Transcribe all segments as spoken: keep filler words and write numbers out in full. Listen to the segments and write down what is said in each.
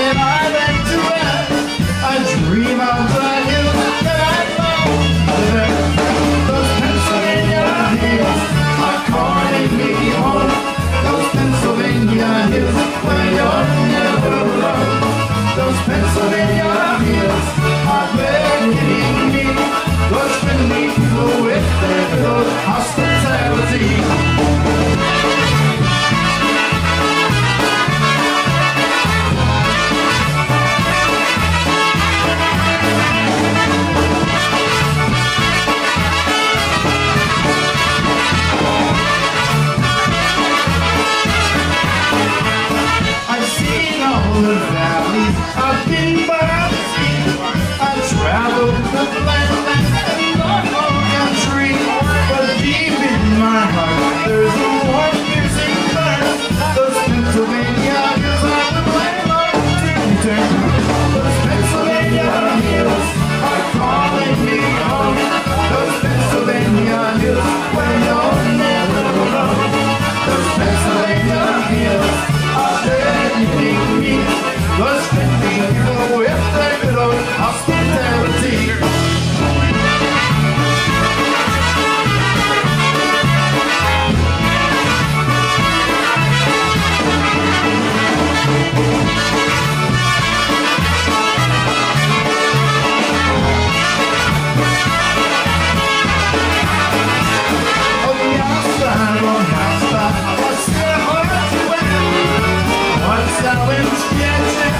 that I like to wear. I dream of the hills that I love there. Those Pennsylvania hills are calling me home. Those Pennsylvania hills where you're never alone. Those Pennsylvania hills are beckoning me. Those friendly people with their good hospitality. The valleys, I've been by the sea. I traveled the land and Norfolk country, but deep in my heart there's a warm, piercing burn. Those Pennsylvania hills are the landmark return. Those Pennsylvania hills are calling me home. Those Pennsylvania hills where you're never alone. Those Pennsylvania hills are beckoning me. Those friendly people with their good old hospitality. On the outside, on the outside, I still hard to wear. Once I went to get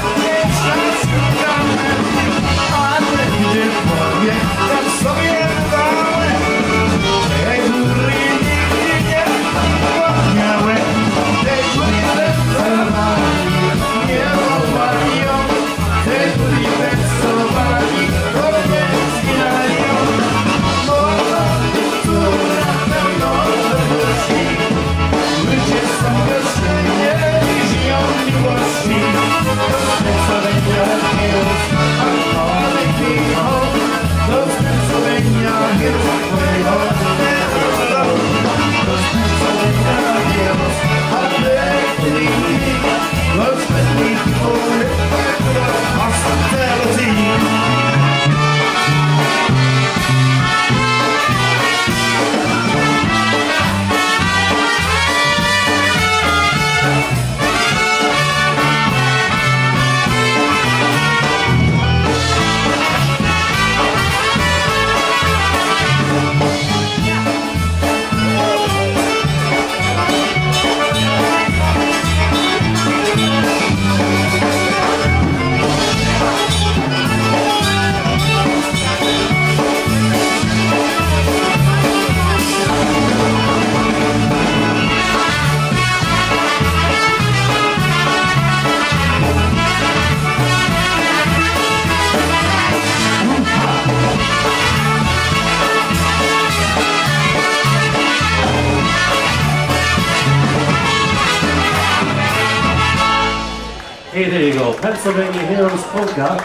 Hey, there you go. Pennsylvania Hills Polka.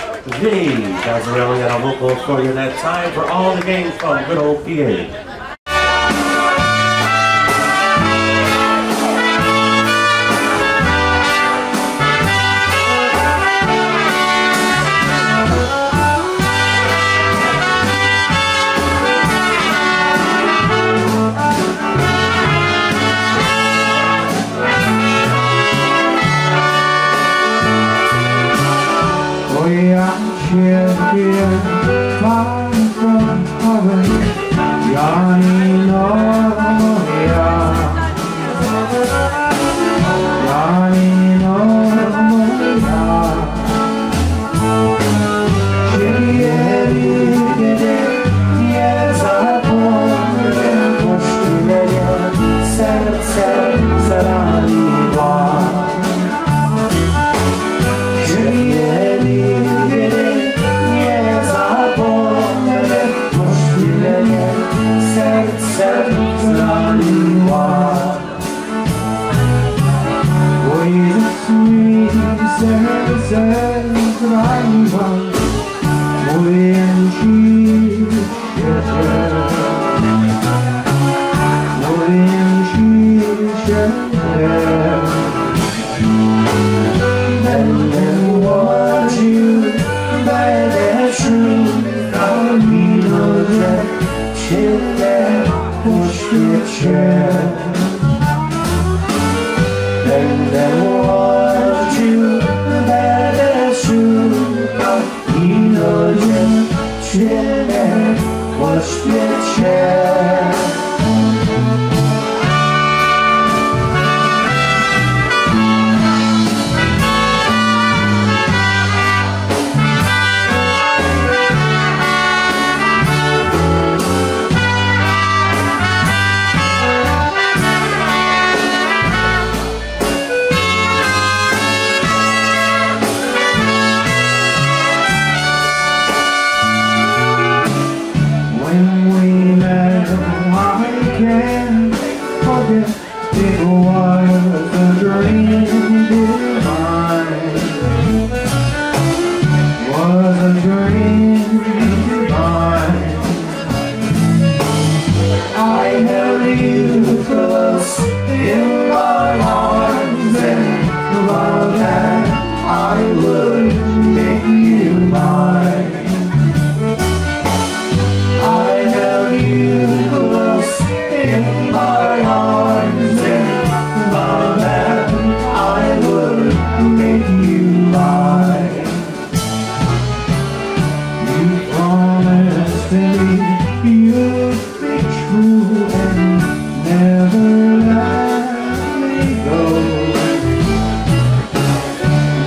Vinnie Bozzarelli on a vocal for you that time for all the game from good old P A. Here, here, far from home,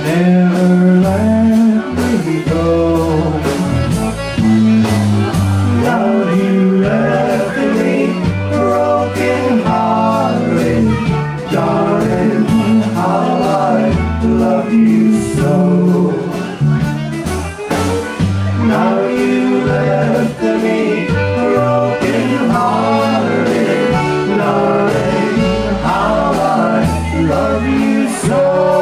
never let me go. Now you left me broken hearted, darling, how I love you so. Now you left me broken hearted, darling, how I love you so.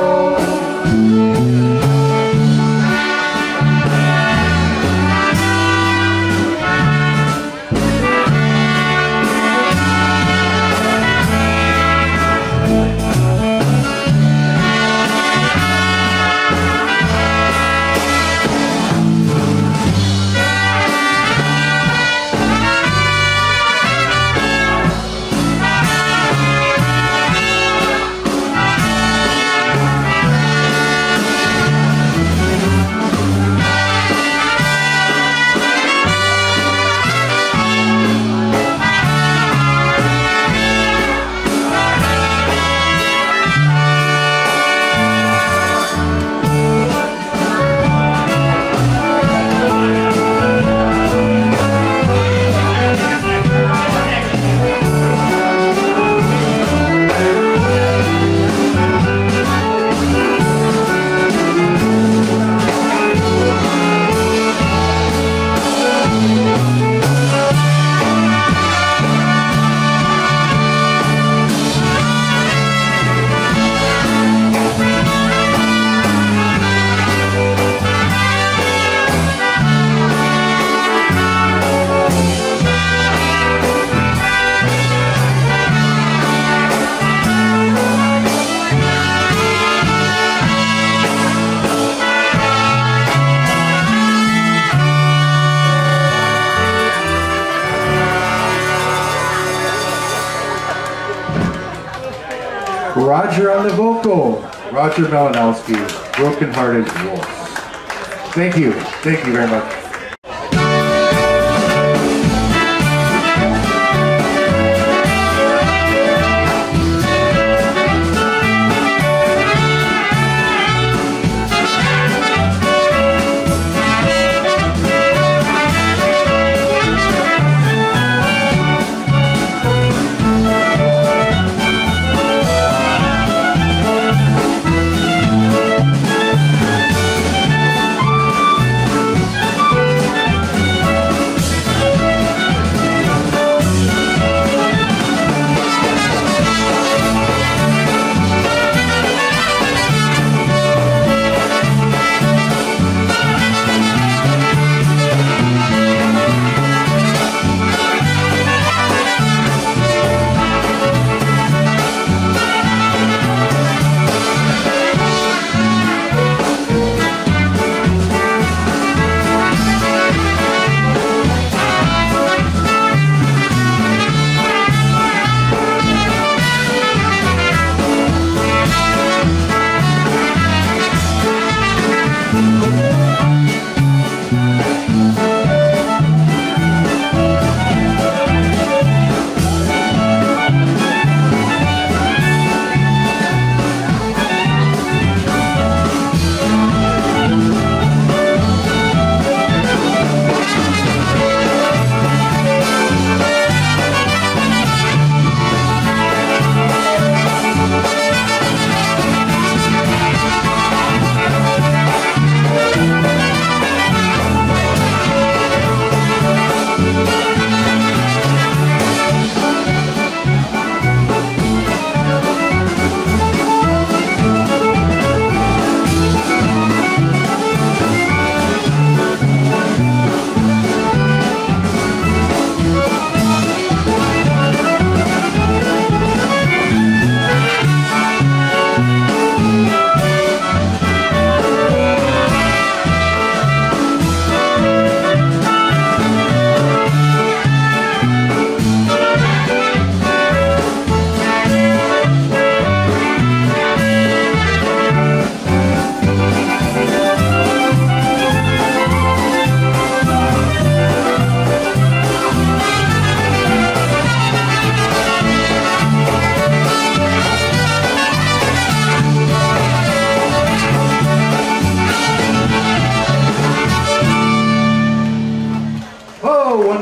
Roger on the vocal, Roger Malinowski, Broken Hearted Wolf. Thank you, thank you very much.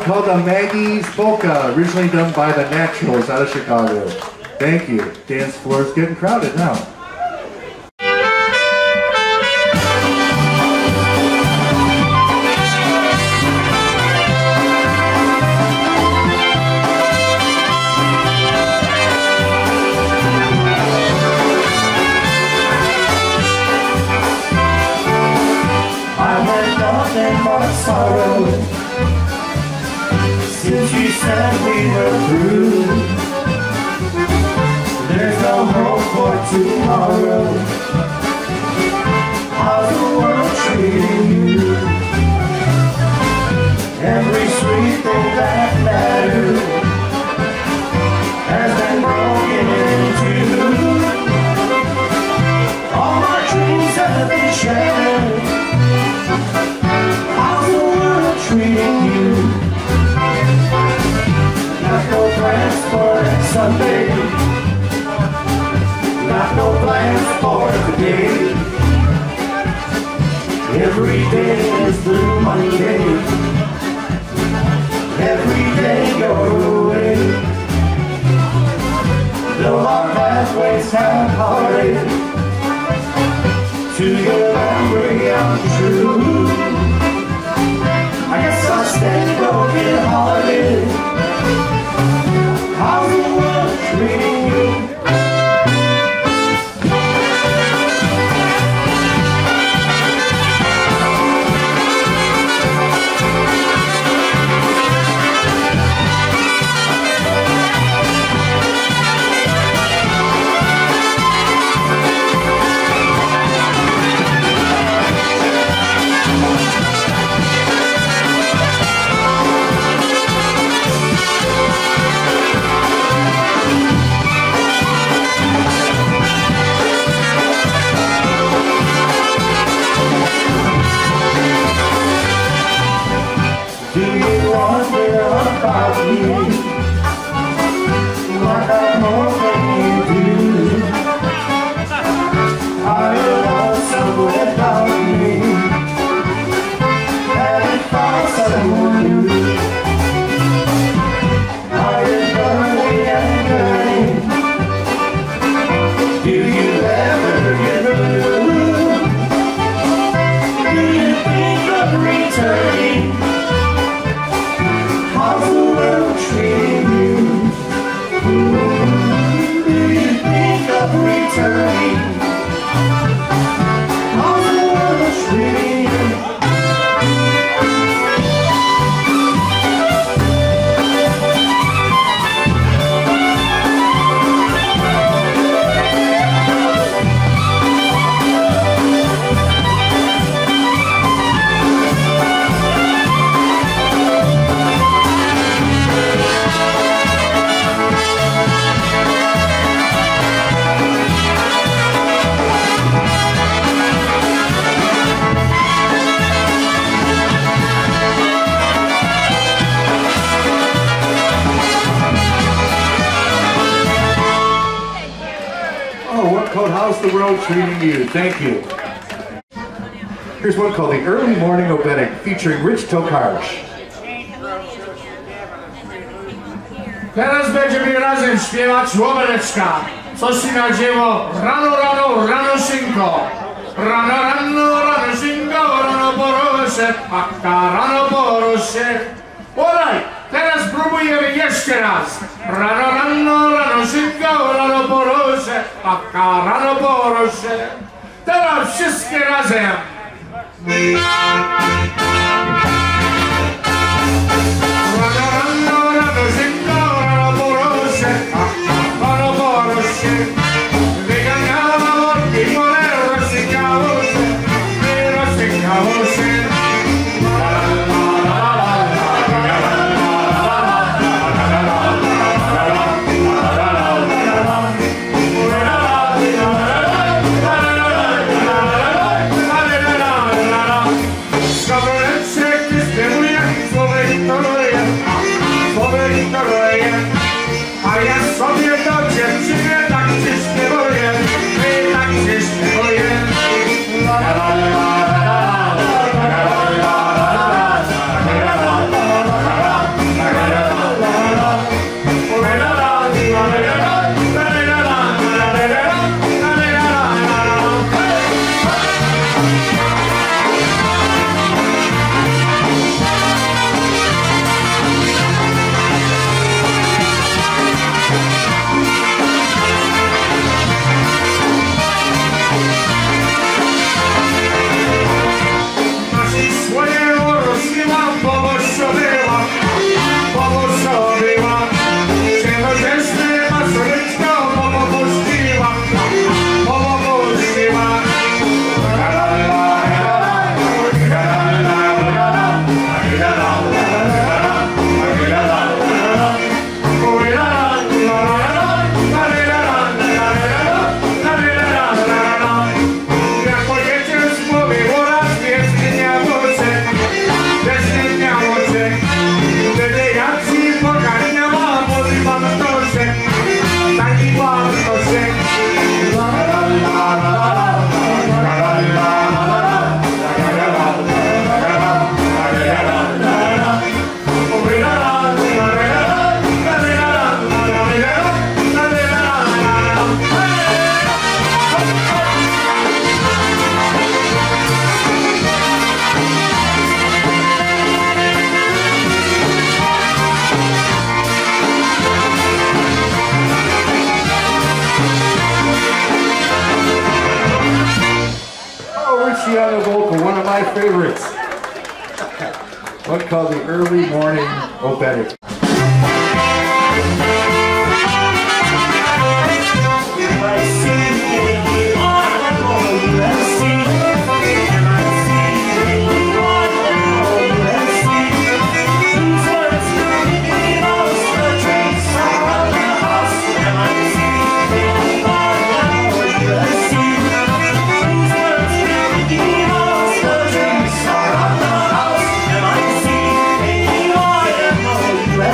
called the Maggie's Polka, originally done by the Naturals out of Chicago. Thank you. Dance floor is getting crowded now. Sorrow since you said we were through. There's no hope for tomorrow. How's the world treating you? Every sweet thing that mattered has been broken into. All my dreams have been shattered. Treating you. Got no plans for Sunday. Got no plans for today. Every day is Blue Monday. Every day you're away. Though our pathways have parted, to your memory I'm true. I guess I'll stay broken hearted. How's the world treating you? How's the world treating you? Thank you. Here's one called the Early Morning Obenek, featuring Rich Tokarz. Teraz będziemy razem śpiewać Łobereczka. Co się nadziało? Rano, rano, rano szynko. Rano, rano, rano szynko, rano porosie, akka rano porosie. Olaj, teraz próbujemy jeszcze raz. Rano, rano, rano szynko, rano porosie, akka rano porosie. Teraz wszystkie razem. Oh, one of my favorites. One called the Early Morning Opetic. U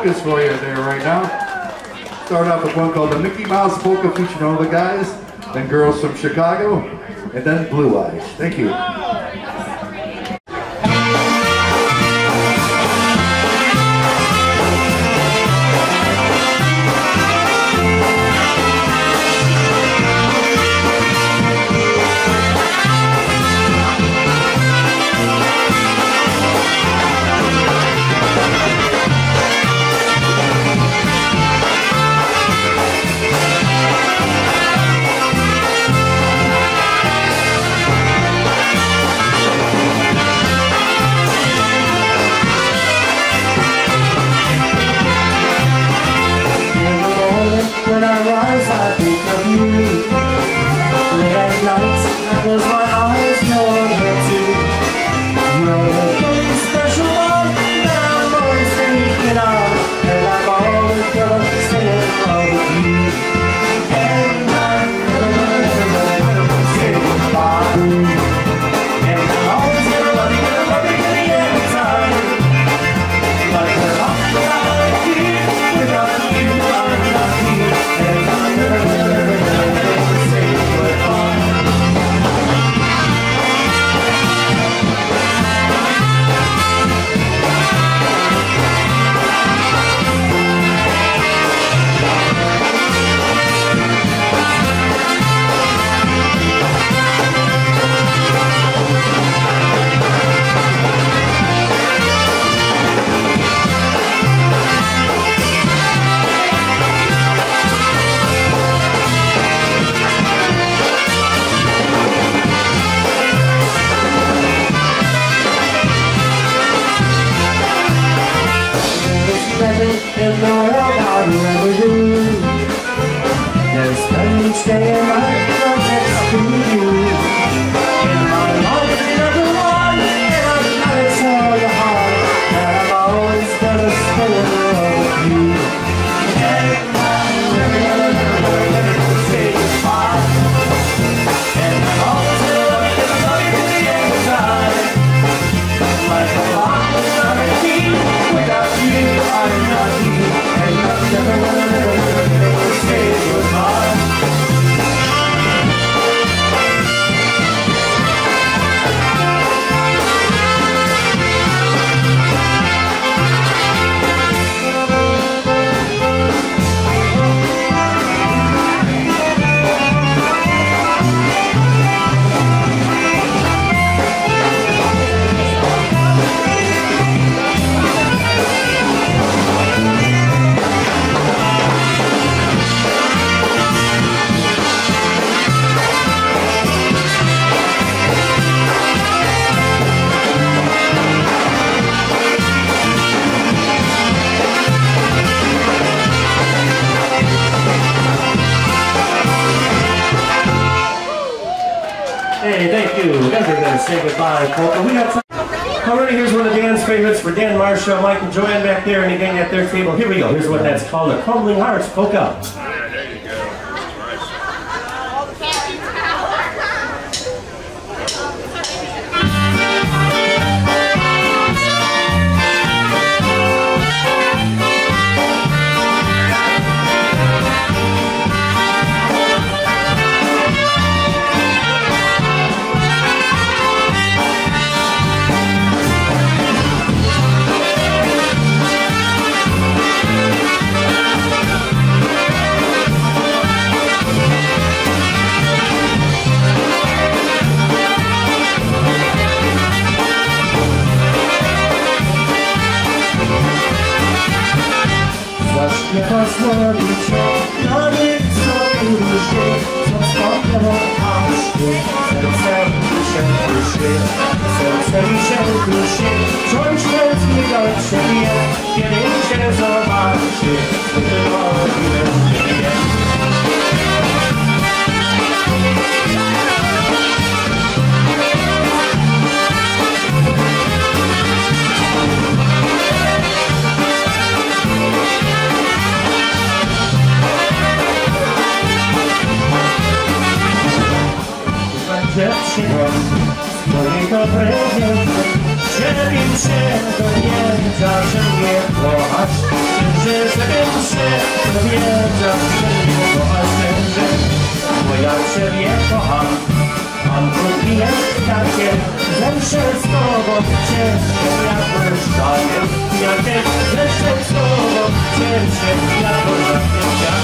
polkas for you there right now. Start off with one called the Mickey Mouse Polka featuring all the guys, then Girls from Chicago, and then Blue Eyes. Thank you. When I rise, I think of you. Late at night, I close my eyes, knowing her too. You're a very special one that I'm always thinking of, and I'm always gonna stay in love with you. And I'm never, never, never say goodbye. And I'm always gonna love you, gonna love you to the end of time. Like the rock that I keep, without you, I'm not here. And I'm never, never, never, never say goodbye. In the world I'd rather do. There's spend each day and night next to you. In my life, number one, and I'm gonna tell you hard that I'm always gonna stay in love with you. And I'm never, never, never gonna say goodbye. And I'm always gonna love you, gonna love you to the end of time. Like a lock without a key, without you I'm not here. And I'm never, never, never, never, never say goodbye. Hey, thank you. Never gonna say goodbye, Polka. We got time. Alrighty, here's one of Dan's favorites for Dan Marshall, Mike and Joanne back there, and again at their table. Here we go. Here's what that's called, the Crumbling Hearts Polka. Nie pozwoli cię na nic, co różnie, co spotkał paszczy. Serce mi się kruszy, serce mi się kruszy. Czuć chętnie do ciebie, kiedy się zobaczy, co ty robisz mnie. Dziewczyno, z mojego prezentu żebym się dowiedział, że mnie kochasz. Że żebym się dowiedział, że mnie kochasz. Bo ja Ciebie kocham, mam drugi jest takie, lepsze z Tobą cieszę jak błyszczakiem. Ja też lepsze z Tobą cieszę jak błyszczakiem.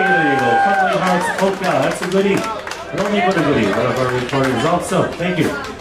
Polka, that's a goodie. I don't think what a goodie. One of our recording results. So, thank you.